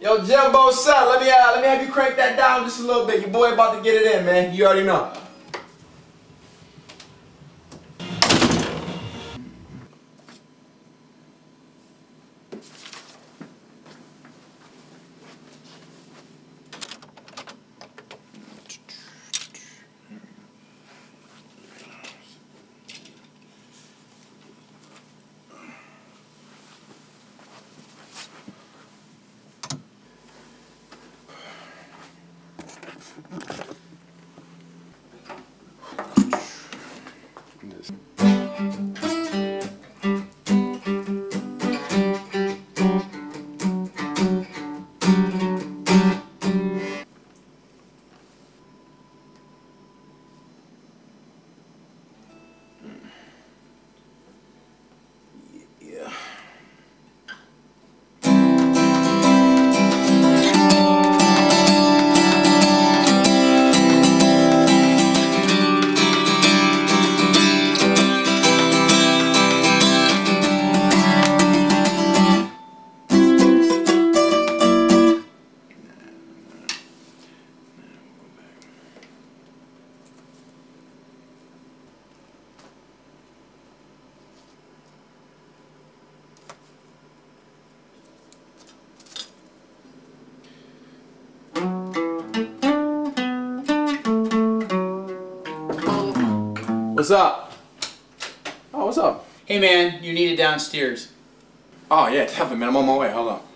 Yo, Jimbo, son, let me have you crank that down just a little bit. Your boy about to get it in, man. You already know. What's up? Oh, what's up? Hey man, you need it downstairs. Oh yeah, definitely, man. I'm on my way. Hold on.